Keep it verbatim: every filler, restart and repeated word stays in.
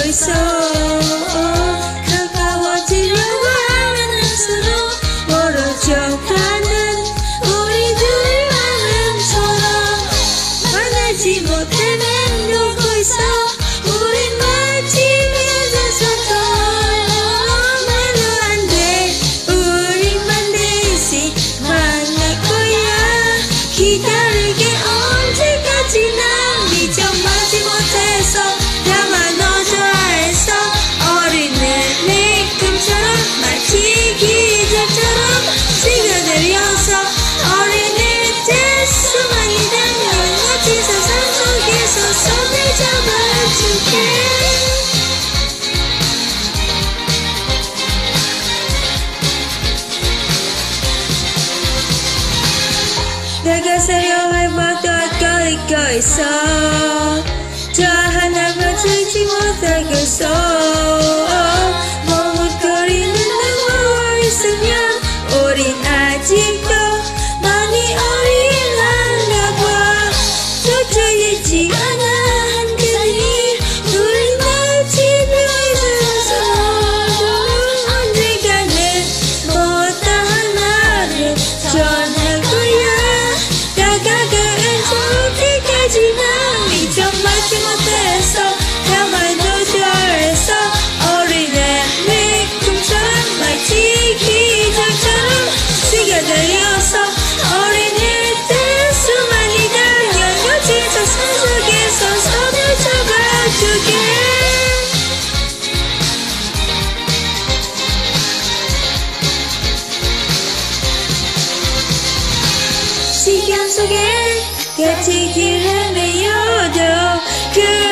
있어. 가까워지려고 하면 할수록 멀어져가는 우리 둘 마음처럼 만나지 못해 맴돌고 있어. 우린 마치 맺어서도 말도 안 돼. 우린 반드시 만날 거야. 기다릴게 언제까지나. 미처 맞지 못해서 다만 너 좋아했어. 어린애 내 꿈처럼 마치 기적처럼 시간들여서 어린애 될 수만 있다면 같이 세상 속에서 손을 잡아줄게. 내가 세려해봐도 엇갈리고 있어. 저 하나만 찾지 못하겠어. 머뭇거리는 날 있으면 우린 아직도 많이 어린한가 봐. 도저히지 않아 한편이 우린 마치 맺어서 언젠가는 뭐다 하나를 전할 거야. 다가가는 선택까지나 미처 맞지 못했어. 다만 너 좋아했어. 어린애 내 꿈처럼 마치 기적처럼 시간들여서 어린애 될 수만 있다면 같이 세상 속에서 손을 잡아줄게. 시간 속에 같이 길 헤매어도 그